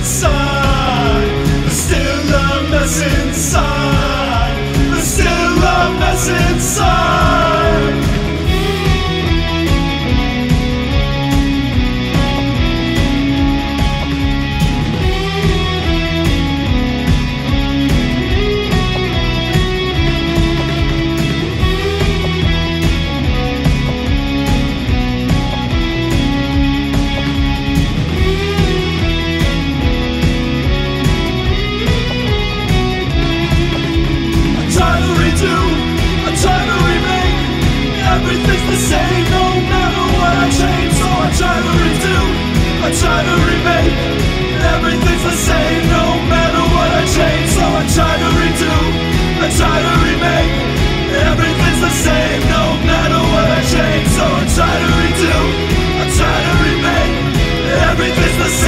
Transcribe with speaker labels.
Speaker 1: inside. There's still a mess inside. There's still a mess inside. Everything's the same, no matter what I change. So I try to redo, I try to remake. Everything's the same, no matter what I change. So I try to redo, I try to remake. Everything's the same, no matter what I change. So I try to redo, I try to remake. Everything's the same.